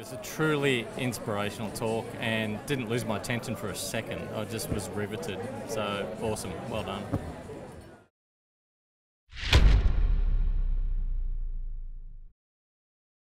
was a truly inspirational talk and didn't lose my attention for a second. I just was riveted. So awesome. Well done.